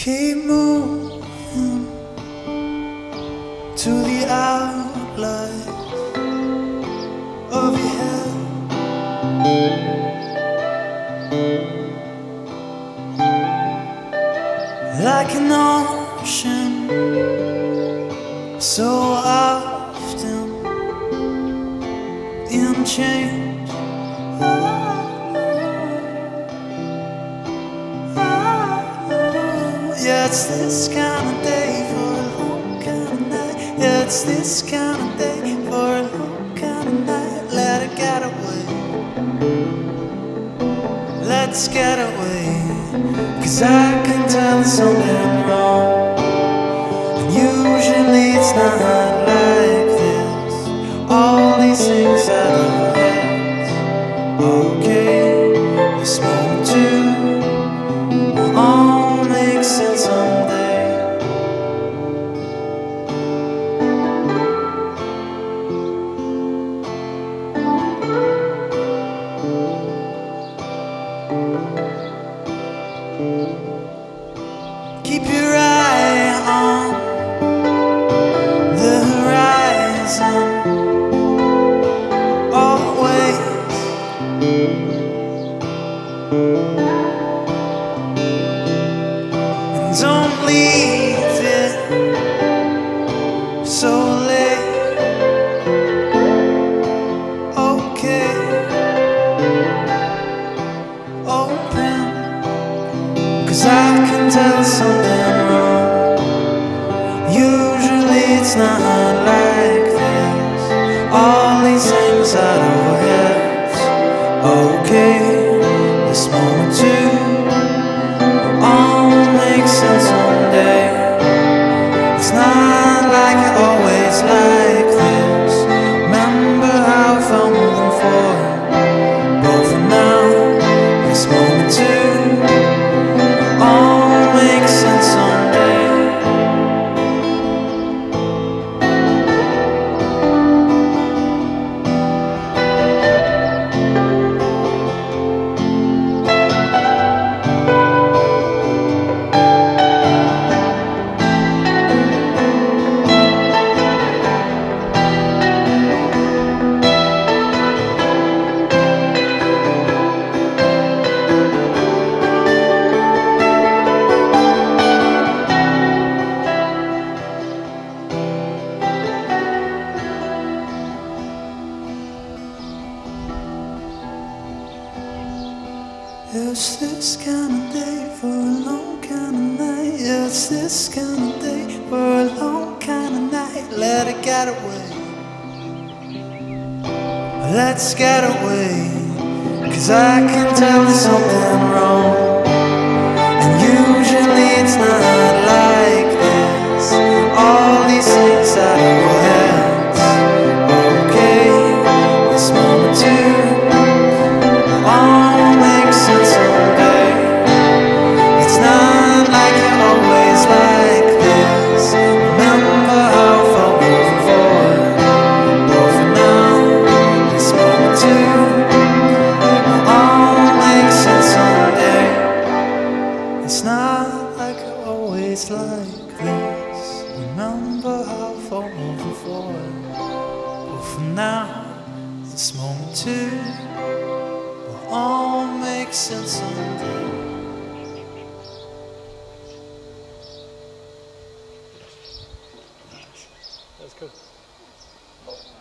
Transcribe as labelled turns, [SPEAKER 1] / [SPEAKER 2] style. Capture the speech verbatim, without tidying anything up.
[SPEAKER 1] Keep moving to the outline of your head. Like an ocean, so often in change. Oh, oh, oh. Yeah, it's this kind of day for a long kind of night. Yeah, it's this kind of day for a long kind of night. Let it get away. Let's get away. 'Cause I can tell something wrong, and usually it's not like this. All these things out of our heads. Okay, this moment too will all make sense someday. Keep your eye on the horizon, always. And don't leave it so late. Okay, open. 'Cause I can tell something wrong. Usually it's not like this. All these things out of our heads. Okay, this moment too all makes sense someday. It's not like it always like this. Remember how I felt moving forward. But for now, this moment too all makes sense someday. It's this kind of day for a long kind of night. Yeah, it's this kind of day for a long kind of night. Let it get away. Let's get away. 'Cause I can tell there's something wrong, and usually it's not like this. All these things out of our heads. Okay, this moment too all makes sense someday. It's not like it always like this. Remember how I felt moving forward. But for now, this moment too all makes sense someday. It's not like it always like this. Remember how I felt moving forward. But for now, this moment too all makes sense someday.
[SPEAKER 2] That's good.